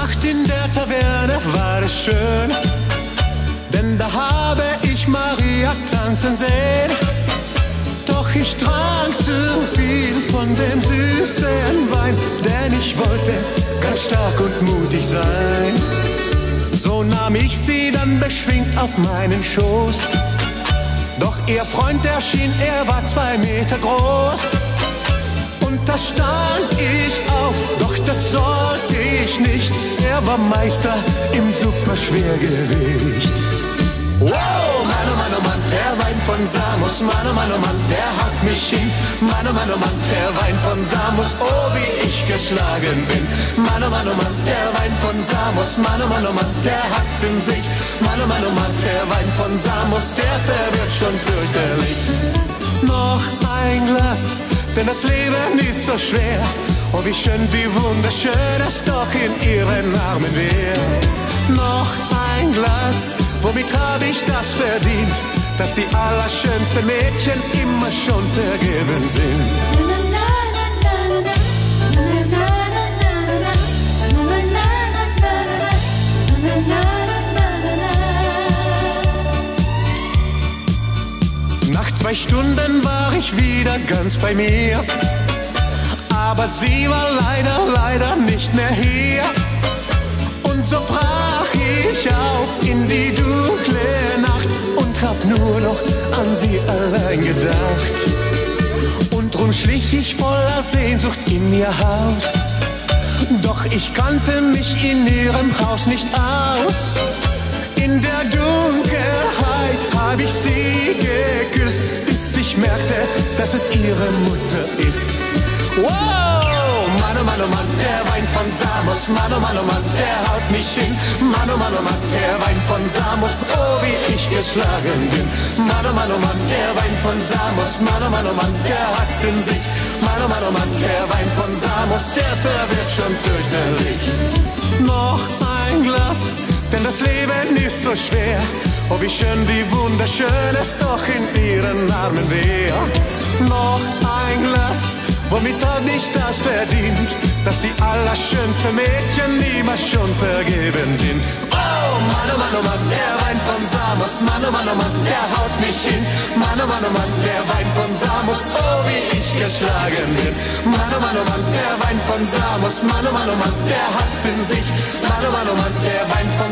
Nacht in der Taverne war es schön, denn da habe ich Maria tanzen sehen. Doch ich trank zu viel von dem süßen Wein, denn ich wollte ganz stark und mutig sein. So nahm ich sie dann beschwingt auf meinen Schoß. Doch ihr Freund erschien, er war 2 Meter groß. Und da stand ich auf, doch das sollte ich nicht. Er war Meister im Superschwergewicht. Wow, Mann, oh Mann, oh Mann, der Wein von Samos. Mann, oh Mann, oh Mann, der haut mich hin. Mann, oh Mann, oh Mann, der Wein von Samos. Oh, wie ich geschlagen bin. Mann, oh Mann, oh Mann, der Wein von Samos. Mann, oh Mann, oh Mann, der hat's in sich. Mann, oh Mann, oh Mann, der Wein von Samos, der verwirrt schon fürchterlich. Noch ein Glas, denn das Leben ist so schwer. Oh, wie schön, wie wunderschön es doch in ihren Armen wäre. Noch ein Glas, womit hab ich das verdient, dass die allerschönsten Mädchen immer schon vergeben sind. Nach 2 Stunden war ich wieder ganz bei mir, aber sie war leider nicht mehr hier. Und so brach ich auf in die dunkle Nacht und hab nur noch an sie allein gedacht. Und drum schlich ich voller Sehnsucht in ihr Haus, doch ich kannte mich in ihrem Haus nicht aus. In der Dunkelheit hab ich sie geküsst, bis ich merkte, dass es ihre Mutter ist. Wow! Mann, oh Mann, oh Mann, der Wein von Samos. Mann, oh Mann, oh Mann, der haut mich hin. Mann, oh Mann, oh Mann, der Wein von Samos. Oh, wie ich geschlagen bin. Mann, oh Mann, oh Mann, der Wein von Samos. Mann, oh Mann, oh Mann, der hat's in sich. Mann, oh Mann, oh Mann, der Wein von Samos, der verwirrt schon fürchterlich. Noch ein Glas, denn das Leben ist so schwer. Oh, wie schön, wie wunderschön es doch in ihren Armen wäre. Noch ein Glas, womit hab ich das verdient, dass die allerschönsten Mädchen immer schon vergeben sind. Oh Mann, oh Mann, oh Mann, der Wein von Samos. Mann, oh Mann, oh Mann, der haut mich hin. Mann, oh Mann, oh Mann, der Wein von Samos. Oh, wie ich geschlagen bin. Mann, oh Mann, oh Mann, der Wein von Samos. Mann, oh Mann, oh Mann, der hat's in sich. Mann, oh Mann, oh Mann, der Wein von